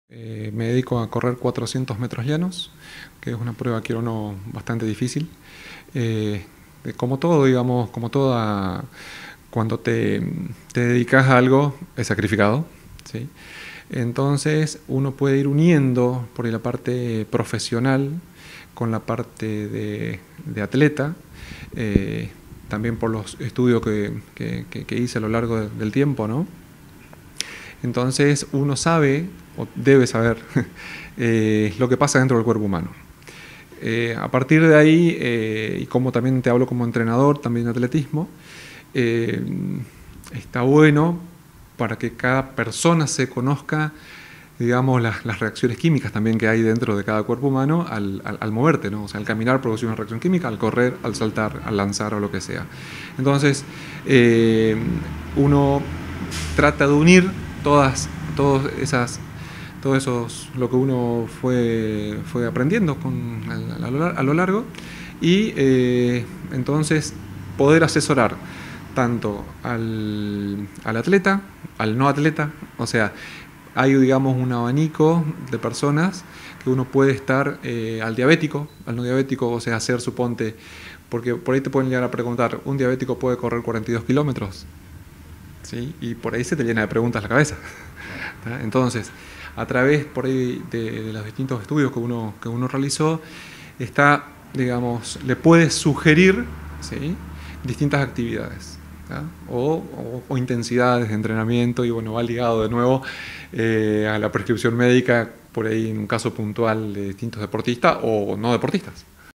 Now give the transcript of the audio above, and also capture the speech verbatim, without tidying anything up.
Eh, me dedico a correr cuatrocientos metros llanos, que es una prueba, quiero o no, bastante difícil. Eh, como todo, digamos, como toda, cuando te, te dedicas a algo, es sacrificado, ¿sí? Entonces uno puede ir uniendo por ahí la parte profesional con la parte de, de atleta, eh, también por los estudios que, que, que hice a lo largo de, del tiempo, ¿no? Entonces uno sabe, o debe saber, eh, lo que pasa dentro del cuerpo humano. Eh, a partir de ahí, eh, y como también te hablo como entrenador, también de atletismo, eh, está bueno para que cada persona se conozca, digamos, las, las reacciones químicas también que hay dentro de cada cuerpo humano al, al, al moverte, ¿no? O sea, al caminar produce una reacción química, al correr, al saltar, al lanzar o lo que sea. Entonces, eh, uno trata de unir todas, todas esas, todo esos, lo que uno fue, fue aprendiendo con, a, a, lo, a lo largo y eh, entonces poder asesorar tanto al, al atleta, al no atleta, o sea, hay, digamos, un abanico de personas que uno puede estar eh, al diabético, al no diabético, o sea, hacer, suponte, porque por ahí te pueden llegar a preguntar, ¿un diabético puede correr cuarenta y dos kilómetros? ¿Sí? Y por ahí se te llena de preguntas la cabeza. ¿Tá? Entonces, a través por ahí de, de los distintos estudios que uno, que uno realizó, está, digamos, le puedes sugerir, ¿sí?, distintas actividades, o, o, o intensidades de entrenamiento, y bueno, va ligado de nuevo eh, a la prescripción médica, por ahí en un caso puntual de distintos deportistas o no deportistas.